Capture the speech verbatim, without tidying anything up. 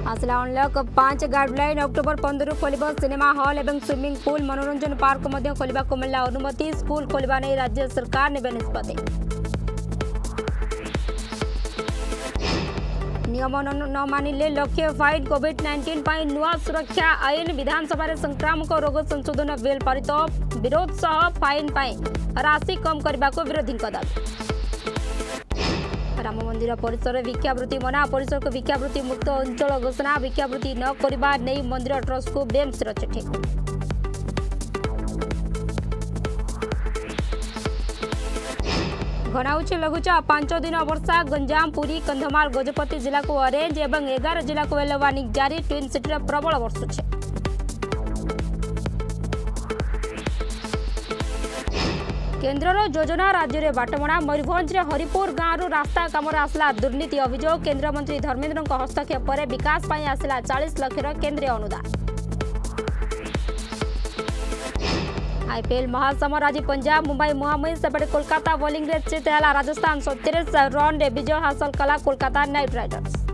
आसला अनलक पांच गाइडलाइन अक्टोबर पंद्रह खोल सिनेमा हॉल और स्विमिंग पूल मनोरंजन पार्क खोल मिला अनुमति। स्कूल खोलने नहीं राज्य सरकार ने निष्पत्ति। नियम न मानिले लक्ष्य फाइन। कोविड नाइंटीन पर नुआ सुरक्षा आईन विधानसभा संक्रामक रोग संशोधन बिल पारित। विरोध सह फाइन राशि कम करने को विरोधी दाबी। राम मंदिर परिसर भिक्षावृत्ति मना। परिसर को भिक्षावृत्ति मुक्त अंचल घोषणा। भिक्षावृत्ति न करने नहीं मंदिर ट्रस्ट को बेम्सर चिठी। घनाऊँ लघुचाप पांच दिन वर्षा। गंजाम पुरी कंधमाल गजपति जिला को ऑरेंज एवं एगार जिला को येलो वार्निंग जारी। ट्विन सिटी प्रबल वर्षुचे। केन्द्रर योजना राज्य में बाटमणा। मयूरभंज हरिपुर गांव रास्ता काम आसला दुर्नीति अभियोग। केन्द्रमंत्री धर्मेन्द्र हस्तक्षेप पर विकास आसला चालीस लक्षर केन्द्रीय अनुदान। आईपीएल महासमर आज पंजाब मुंबई मुहांमुही सेपटे कोलकाता बोलिंग चित है। राजस्थान सैंतीस रन विजय हासिल कला कोलकाता नाइट राइडर्स।